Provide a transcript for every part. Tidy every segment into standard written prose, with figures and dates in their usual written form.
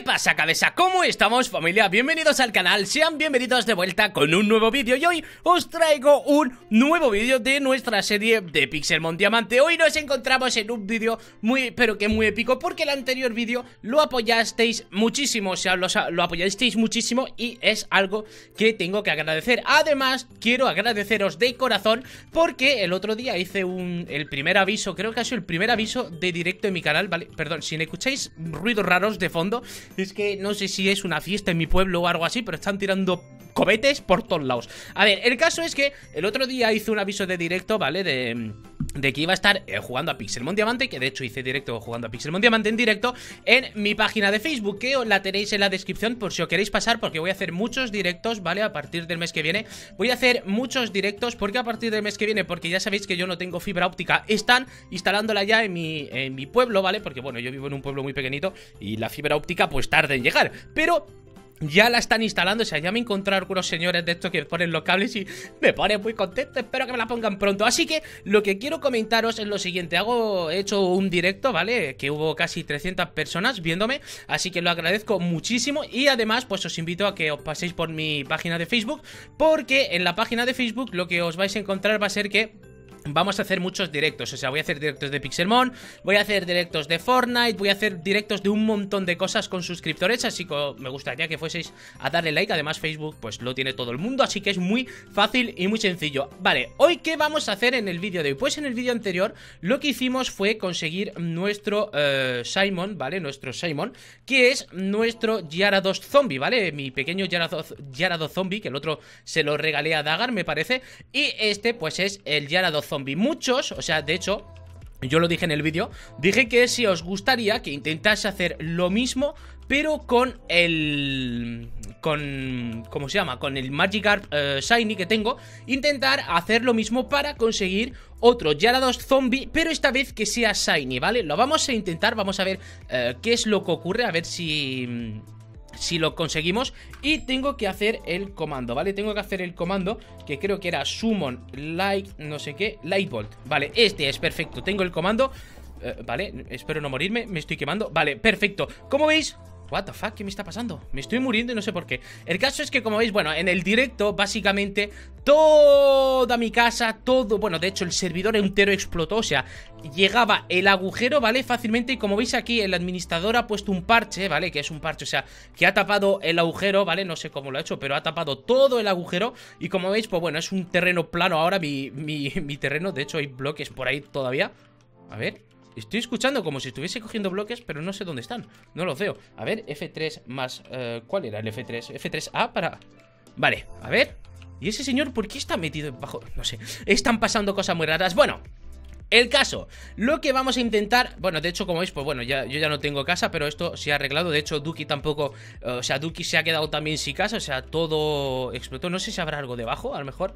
pasa, cabeza? ¿Cómo estamos, familia? Bienvenidos al canal, sean bienvenidos de vuelta con un nuevo vídeo. Y hoy os traigo un nuevo vídeo de nuestra serie de Pixelmon Diamante. Hoy nos encontramos en un vídeo muy, pero que muy épico, porque el anterior vídeo lo apoyasteis muchísimo, o sea, lo apoyasteis muchísimo y es algo que tengo que agradecer. Además, quiero agradeceros de corazón porque el otro día hice el primer aviso, creo que ha sido el primer aviso de directo en mi canal, ¿vale? Perdón, si me escucháis ruidos raros de fondo, es que no sé si es una fiesta en mi pueblo o algo así, pero están tirando cohetes por todos lados. A ver, el caso es que el otro día hice un aviso de directo, ¿vale? De que iba a estar jugando a Pixelmon Diamante, que de hecho hice directo jugando a Pixelmon Diamante en directo en mi página de Facebook, que os la tenéis en la descripción por si os queréis pasar, porque voy a hacer muchos directos, ¿vale? A partir del mes que viene voy a hacer muchos directos, porque a partir del mes que viene, porque ya sabéis que yo no tengo fibra óptica, están instalándola ya en mi pueblo, ¿vale? Porque bueno, yo vivo en un pueblo muy pequeñito y la fibra óptica pues tarda en llegar, pero ya la están instalando, o sea, ya me encontré algunos señores de estos que ponen los cables y me ponen muy contento, espero que me la pongan pronto. Así que lo que quiero comentaros es lo siguiente, he hecho un directo, ¿vale? Que hubo casi 300 personas viéndome, así que lo agradezco muchísimo. Y además, pues os invito a que os paséis por mi página de Facebook, porque en la página de Facebook lo que os vais a encontrar va a ser que vamos a hacer muchos directos, o sea, voy a hacer directos de Pixelmon, voy a hacer directos de Fortnite, voy a hacer directos de un montón de cosas con suscriptores, así que me gustaría que fueseis a darle like. Además Facebook pues lo tiene todo el mundo, así que es muy fácil y muy sencillo. Vale, ¿hoy qué vamos a hacer en el vídeo de hoy? Pues en el vídeo anterior lo que hicimos fue conseguir nuestro Simon, ¿vale? Nuestro Simon, que es nuestro Gyarados Zombie, ¿vale? Mi pequeño Gyarados Zombie, que el otro se lo regalé a Dagar, me parece, y este pues es el Gyarados Zombie. Muchos, o sea, de hecho, yo lo dije en el vídeo, dije que si os gustaría que intentase hacer lo mismo, pero con el... ¿cómo se llama? Con el Magikarp Shiny que tengo, intentar hacer lo mismo para conseguir otro Gyarados Zombie, pero esta vez que sea Shiny, ¿vale? Lo vamos a intentar, vamos a ver qué es lo que ocurre, a ver si lo conseguimos. Y tengo que hacer el comando, ¿vale? Tengo que hacer el comando que creo que era Summon Light, no sé qué, Lightbolt. Vale, este es perfecto, tengo el comando. Vale, espero no morirme, me estoy quemando. Vale, perfecto, como veis... What the fuck, ¿qué me está pasando? Me estoy muriendo y no sé por qué. El caso es que, como veis, bueno, en el directo básicamente toda mi casa, todo, bueno, de hecho el servidor entero explotó, o sea, llegaba el agujero, ¿vale? Fácilmente, y como veis aquí el administrador ha puesto un parche, ¿vale? Que es un parche, o sea, que ha tapado el agujero, ¿vale? No sé cómo lo ha hecho, pero ha tapado todo el agujero. Y como veis, pues bueno, es un terreno plano ahora mi terreno. De hecho hay bloques por ahí todavía. A ver... Estoy escuchando como si estuviese cogiendo bloques, pero no sé dónde están. No los veo. A ver, F3 más... ¿cuál era el F3? F3A para... Vale, a ver. ¿Y ese señor por qué está metido bajo? No sé. Están pasando cosas muy raras. Bueno... El caso, lo que vamos a intentar, bueno, de hecho, como veis, pues bueno, yo ya no tengo casa, pero esto se ha arreglado. De hecho, Duki tampoco, o sea, Duki se ha quedado también sin casa, o sea, todo explotó. No sé si habrá algo debajo, a lo mejor.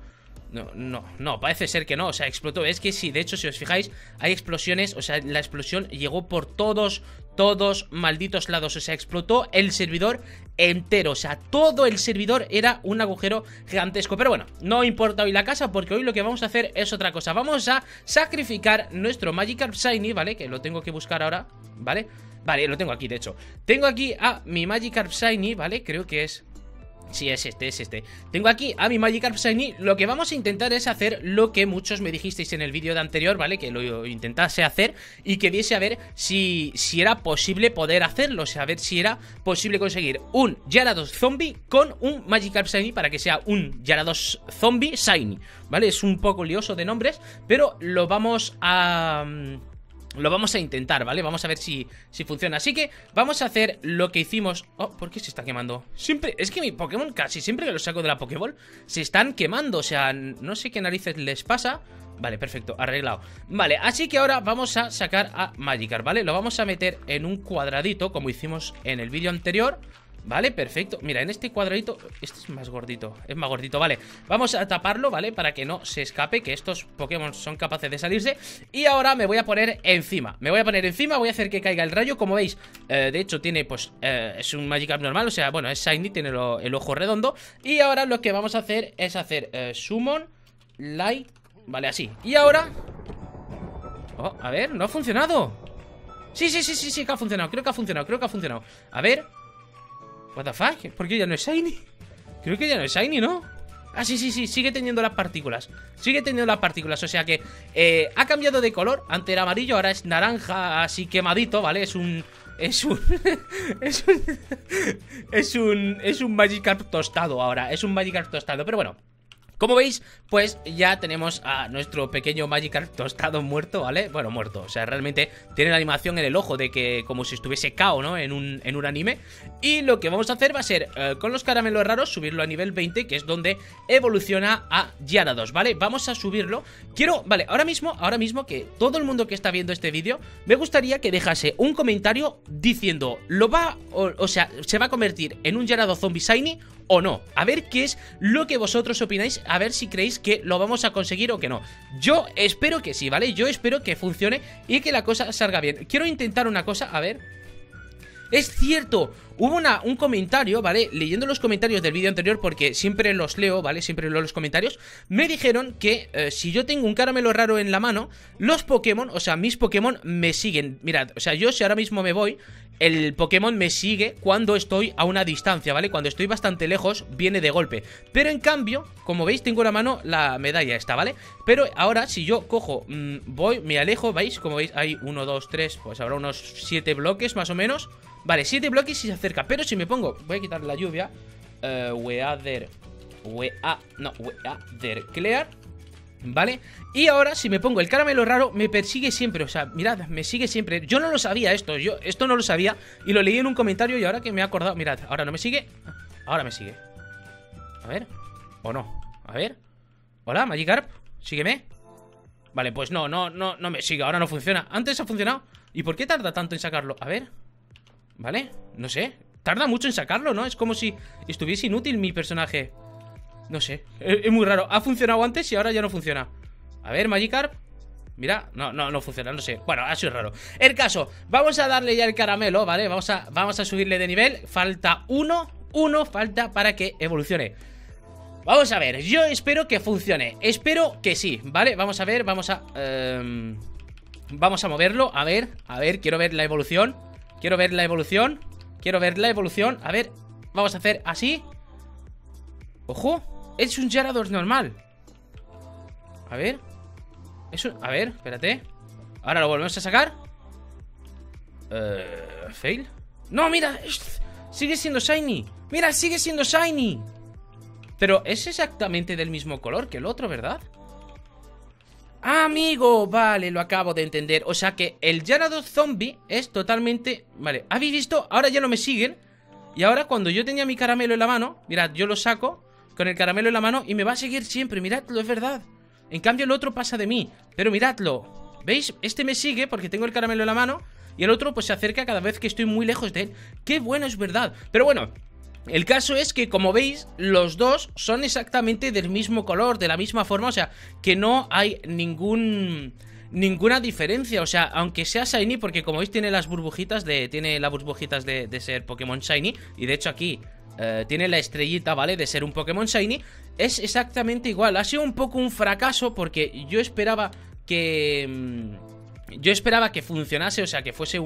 No, parece ser que no, o sea, explotó. Es que sí, de hecho, si os fijáis, hay explosiones, o sea, la explosión llegó por todos malditos lados, o sea, explotó el servidor entero, o sea, todo el servidor era un agujero gigantesco. Pero bueno, no importa hoy la casa, porque hoy lo que vamos a hacer es otra cosa. Vamos a sacrificar nuestro Magikarp Shiny, ¿vale? Que lo tengo que buscar ahora, ¿vale? Vale, lo tengo aquí, de hecho. Tengo aquí a mi Magikarp Shiny, ¿vale? Creo que es... Sí, es este. Tengo aquí a mi Magikarp Shiny. Lo que vamos a intentar es hacer lo que muchos me dijisteis en el vídeo de anterior, ¿vale? Que lo intentase hacer y que viese a ver si era posible poder hacerlo. O sea, a ver si era posible conseguir un Gyarados Zombie con un Magikarp Shiny para que sea un Gyarados Zombie Shiny, ¿vale? Es un poco lioso de nombres, pero lo vamos a intentar, ¿vale? Vamos a ver si funciona. Así que vamos a hacer lo que hicimos... Oh, ¿por qué se está quemando? Siempre... Es que mi Pokémon casi siempre que los saco de la Pokéball se están quemando. O sea, no sé qué narices les pasa. Vale, perfecto, arreglado. Vale, así que ahora vamos a sacar a Magikarp, ¿vale? Lo vamos a meter en un cuadradito, como hicimos en el vídeo anterior. Vale, perfecto. Mira, en este cuadradito... Este es más gordito, vale. Vamos a taparlo, ¿vale? Para que no se escape, que estos Pokémon son capaces de salirse. Y ahora me voy a poner encima. Voy a hacer que caiga el rayo. Como veis, de hecho tiene, pues, es un Magikarp normal, o sea, bueno, es Shiny, tiene el ojo redondo. Y ahora lo que vamos a hacer es hacer Summon Light, vale, así. Y ahora... Oh, a ver, no ha funcionado. Sí, que ha funcionado, creo que ha funcionado. A ver... What the fuck, ¿por qué ya no es shiny? Creo que ya no es shiny, ¿no? Ah, sí, sigue teniendo las partículas. Sigue teniendo las partículas, o sea que ha cambiado de color. Antes era amarillo, ahora es naranja, así quemadito, ¿vale? Es un Magikarp tostado ahora. Es un Magikarp tostado, pero bueno, como veis, pues ya tenemos a nuestro pequeño Magikarp tostado muerto, ¿vale? Bueno, muerto, o sea, realmente tiene la animación en el ojo de que como si estuviese KO, ¿no? En un anime. Y lo que vamos a hacer va a ser, con los caramelos raros, subirlo a nivel 20, que es donde evoluciona a Gyarados, ¿vale? Vamos a subirlo. Vale, ahora mismo que todo el mundo que está viendo este vídeo, me gustaría que dejase un comentario diciendo, o sea, ¿se va a convertir en un Gyarados Zombie Shiny o no? A ver qué es lo que vosotros opináis, a ver si creéis que lo vamos a conseguir o que no. Yo espero que sí, ¿vale? Yo espero que funcione y que la cosa salga bien. Quiero intentar una cosa, a ver. Es cierto, hubo un comentario, ¿vale? Leyendo los comentarios del vídeo anterior, porque siempre los leo, ¿vale? Siempre leo los comentarios. Me dijeron que si yo tengo un caramelo raro en la mano, los Pokémon, o sea, mis Pokémon me siguen. Mirad, o sea, yo si ahora mismo me voy, el Pokémon me sigue cuando estoy a una distancia, ¿vale? Cuando estoy bastante lejos, viene de golpe. Pero en cambio, como veis, tengo en la mano la medalla esta, ¿vale? Pero ahora, si yo cojo, voy, me alejo, ¿veis? Como veis, hay 1, 2, 3, pues habrá unos 7 bloques más o menos. Vale, 7 bloques y se acerca. Pero si me pongo, voy a quitar la lluvia. Weather Clear, ¿vale? Y ahora si me pongo el caramelo raro, me persigue siempre, o sea, mirad, me sigue siempre. Yo no lo sabía esto, esto no lo sabía. Y lo leí en un comentario y ahora que me he acordado, mirad, ahora no me sigue. Ahora me sigue. A ver, o no, a ver. Hola, Magikarp, sígueme. Vale, pues no me sigue, ahora no funciona. Antes ha funcionado. ¿Y por qué tarda tanto en sacarlo? A ver. Vale, no sé, tarda mucho en sacarlo, ¿no? Es como si estuviese inútil mi personaje. No sé, es muy raro. Ha funcionado antes y ahora ya no funciona. A ver, Magikarp. Mira, no funciona, no sé. Bueno, ha sido raro. El caso, vamos a darle ya el caramelo, ¿vale? Vamos a subirle de nivel. Falta uno falta para que evolucione. Vamos a ver, yo espero que funcione. Espero que sí, ¿vale? Vamos a ver, vamos a moverlo, a ver, quiero ver la evolución. Quiero ver la evolución. A ver, vamos a hacer así. ¡Ojo! Es un Gyarados normal. A ver. A ver, espérate. Ahora lo volvemos a sacar. Fail. No, mira, sigue siendo shiny. Mira, sigue siendo shiny. Pero es exactamente del mismo color que el otro, ¿verdad? Amigo, vale, lo acabo de entender. O sea que el Gyarados Zombie es totalmente... Vale, ¿habéis visto? Ahora ya no me siguen. Y ahora cuando yo tenía mi caramelo en la mano, mirad, yo lo saco con el caramelo en la mano y me va a seguir siempre, miradlo, es verdad. En cambio el otro pasa de mí, pero miradlo. ¿Veis? Este me sigue porque tengo el caramelo en la mano y el otro pues se acerca cada vez que estoy muy lejos de él. ¡Qué bueno, es verdad! Pero bueno... El caso es que, como veis, los dos son exactamente del mismo color, de la misma forma, o sea, que no hay ninguna diferencia, o sea, aunque sea shiny, porque como veis tiene las burbujitas de ser Pokémon shiny, y de hecho aquí tiene la estrellita, ¿vale? De ser un Pokémon shiny, es exactamente igual. Ha sido un poco un fracaso porque yo esperaba que funcionase, o sea, que fuese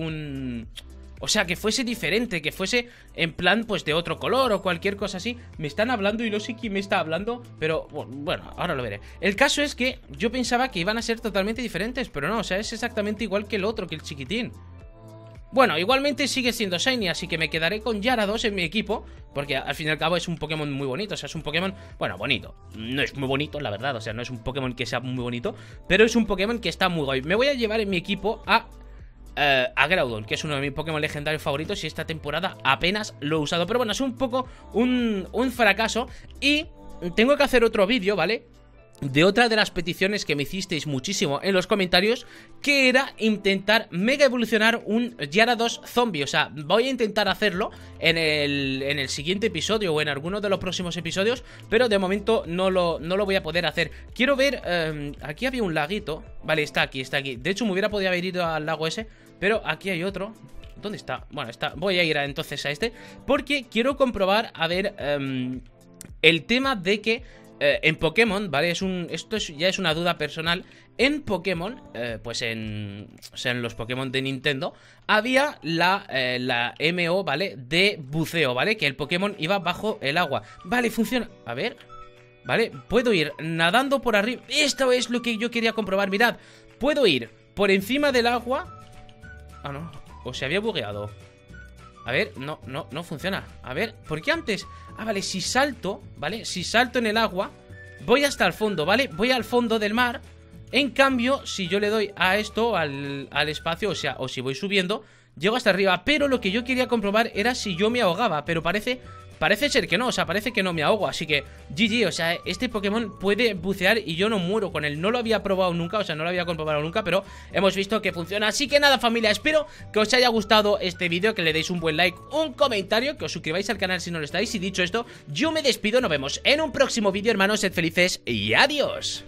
que fuese diferente, que fuese en plan pues de otro color o cualquier cosa así. Me están hablando y no sé quién me está hablando, pero bueno, ahora lo veré. El caso es que yo pensaba que iban a ser totalmente diferentes, pero no, o sea, es exactamente igual que el otro, que el chiquitín. Bueno, igualmente sigue siendo shiny, así que me quedaré con Gyarados en mi equipo, porque al fin y al cabo es un Pokémon muy bonito, o sea, es un Pokémon, bueno, bonito. No es muy bonito, la verdad, o sea, no es un Pokémon que sea muy bonito, pero es un Pokémon que está muy guay. Me voy a llevar en mi equipo a Groudon, que es uno de mis Pokémon legendarios favoritos y esta temporada apenas lo he usado. Pero bueno, es un poco un fracaso y tengo que hacer otro vídeo, ¿vale? De otra de las peticiones que me hicisteis muchísimo en los comentarios, que era intentar mega evolucionar un Gyarados zombie. O sea, voy a intentar hacerlo en el siguiente episodio o en alguno de los próximos episodios, pero de momento no lo voy a poder hacer. Quiero ver, aquí había un laguito. Vale, está aquí. De hecho me hubiera podido haber ido al lago ese, pero aquí hay otro. ¿Dónde está? Bueno, voy a ir entonces a este, porque quiero comprobar, a ver, el tema de que en Pokémon, ¿vale? Esto ya es una duda personal. en Pokémon, pues o sea, en los Pokémon de Nintendo, había la MO, ¿vale? De buceo, ¿vale? Que el Pokémon iba bajo el agua. Vale, funciona. A ver. Vale, puedo ir nadando por arriba. Esto es lo que yo quería comprobar, mirad. Puedo ir por encima del agua. Ah, no, o se había bugueado. A ver, no funciona. A ver, ¿por qué antes? Ah, vale, si salto, ¿vale? Si salto en el agua, voy hasta el fondo, ¿vale? Voy al fondo del mar. En cambio, si yo le doy a esto, al espacio, o sea, o si voy subiendo, llego hasta arriba. Pero lo que yo quería comprobar era si yo me ahogaba. Pero parece ser que no, o sea, parece que no me ahogo. Así que, GG, o sea, este Pokémon puede bucear y yo no muero con él. No lo había probado nunca, o sea, no lo había comprobado nunca, pero hemos visto que funciona. Así que nada, familia, espero que os haya gustado este vídeo, que le deis un buen like, un comentario, que os suscribáis al canal si no lo estáis. Y dicho esto, yo me despido, nos vemos en un próximo vídeo, hermanos, sed felices y adiós.